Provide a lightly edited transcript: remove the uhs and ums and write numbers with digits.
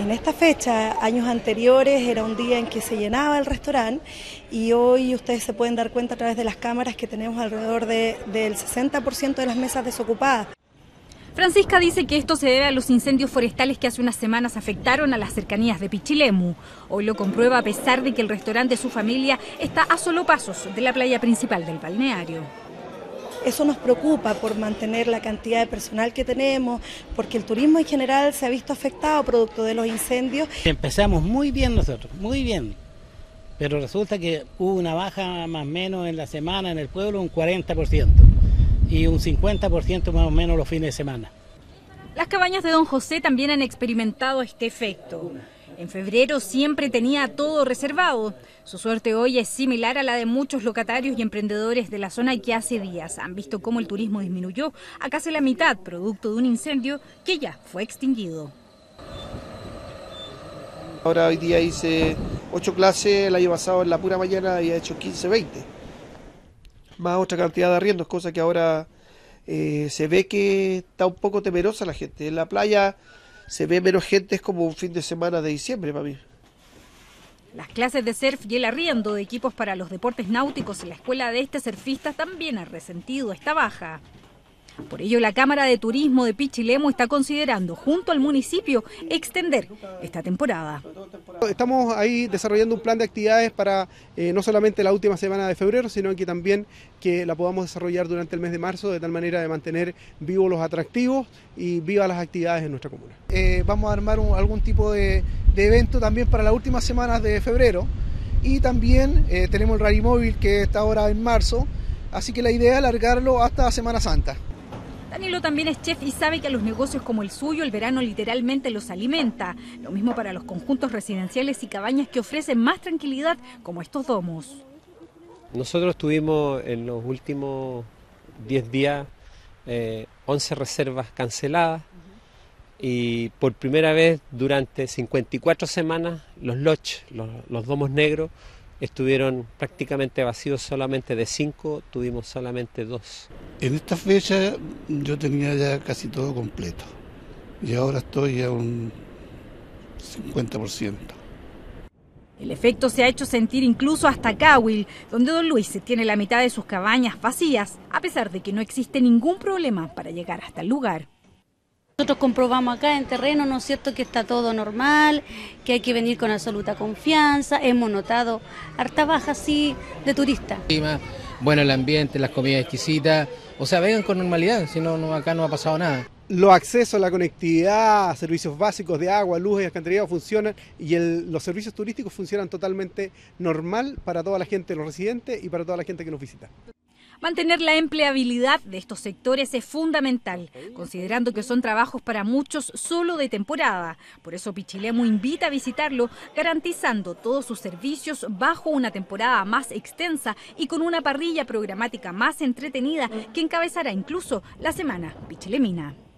En esta fecha, años anteriores, era un día en que se llenaba el restaurante y hoy ustedes se pueden dar cuenta a través de las cámaras que tenemos alrededor del 60% de las mesas desocupadas. Francisca dice que esto se debe a los incendios forestales que hace unas semanas afectaron a las cercanías de Pichilemu. Hoy lo comprueba a pesar de que el restaurante de su familia está a solo pasos de la playa principal del balneario. Eso nos preocupa por mantener la cantidad de personal que tenemos, porque el turismo en general se ha visto afectado producto de los incendios. Empezamos muy bien nosotros, muy bien, pero resulta que hubo una baja más o menos en la semana en el pueblo, un 40%, y un 50% más o menos los fines de semana. Las cabañas de Don José también han experimentado este efecto. En febrero siempre tenía todo reservado. Su suerte hoy es similar a la de muchos locatarios y emprendedores de la zona que hace días han visto cómo el turismo disminuyó a casi la mitad, producto de un incendio que ya fue extinguido. Ahora hoy día hice 8 clases, el año pasado en la pura mañana había hecho 15, 20. Más otra cantidad de arriendos, cosa que ahora se ve que está un poco temerosa la gente. En la playa se ve menos gente, es como un fin de semana de diciembre para mí. Las clases de surf y el arriendo de equipos para los deportes náuticos en la escuela de este surfista también ha resentido esta baja. Por ello, la Cámara de Turismo de Pichilemu está considerando, junto al municipio, extender esta temporada. Estamos ahí desarrollando un plan de actividades para no solamente la última semana de febrero, sino que también que la podamos desarrollar durante el mes de marzo, de tal manera de mantener vivos los atractivos y vivas las actividades en nuestra comuna. Vamos a armar algún tipo de evento también para las últimas semanas de febrero, y también tenemos el Rally Móvil que está ahora en marzo, así que la idea es alargarlo hasta Semana Santa. Danilo también es chef y sabe que a los negocios como el suyo el verano literalmente los alimenta. Lo mismo para los conjuntos residenciales y cabañas que ofrecen más tranquilidad como estos domos. Nosotros tuvimos en los últimos 10 días 11 reservas canceladas y por primera vez durante 54 semanas los lodge, los domos negros, estuvieron prácticamente vacíos. Solamente de 5 tuvimos solamente 2. En esta fecha yo tenía ya casi todo completo y ahora estoy a un 50%. El efecto se ha hecho sentir incluso hasta Cahuil, donde Don Luis tiene la mitad de sus cabañas vacías, a pesar de que no existe ningún problema para llegar hasta el lugar. Nosotros comprobamos acá en terreno, ¿no es cierto?, que está todo normal, que hay que venir con absoluta confianza. Hemos notado harta baja, sí, de turistas. Bueno, el ambiente, las comidas exquisitas, o sea, vengan con normalidad, si no, acá no ha pasado nada. Los accesos a la conectividad, servicios básicos de agua, luz y alcantarillado funcionan y los servicios turísticos funcionan totalmente normal para toda la gente, los residentes y para toda la gente que nos visita. Mantener la empleabilidad de estos sectores es fundamental, considerando que son trabajos para muchos solo de temporada. Por eso Pichilemu invita a visitarlo, garantizando todos sus servicios bajo una temporada más extensa y con una parrilla programática más entretenida que encabezará incluso la Semana Pichilemina.